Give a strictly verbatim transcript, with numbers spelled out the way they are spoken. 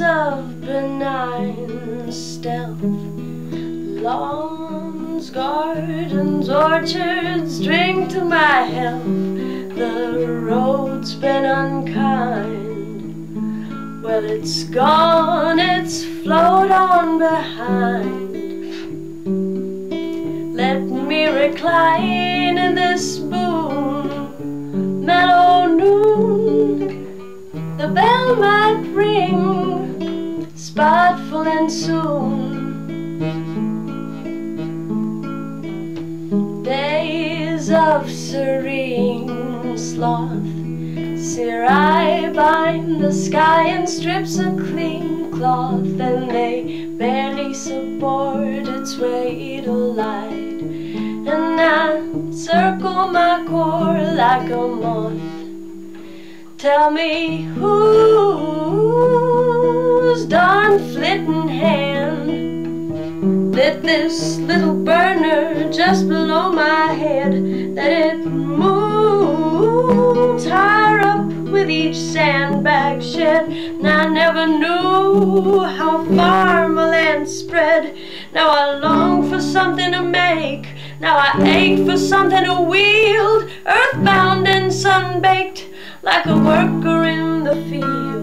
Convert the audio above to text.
of benign stealth. Lawns, gardens, orchards, drink to my health. The road's been unkind. Well, it's gone, it's flowed on behind. Let me recline in this boon, mellow noon. The bell might ring, spiteful and soon. Days of serene sloth, serri bind the sky in strips of clean cloth, and they barely support its weight of light. And I circle my core like a moth. Tell me whose darn flitting hand lit this little burner just below my head, that it moves higher up with each sandbag shed. And I never knew how far my land spread. Now I long for something to make, now I ache for something to wield, earthbound and sunbaked, like a worker in the field.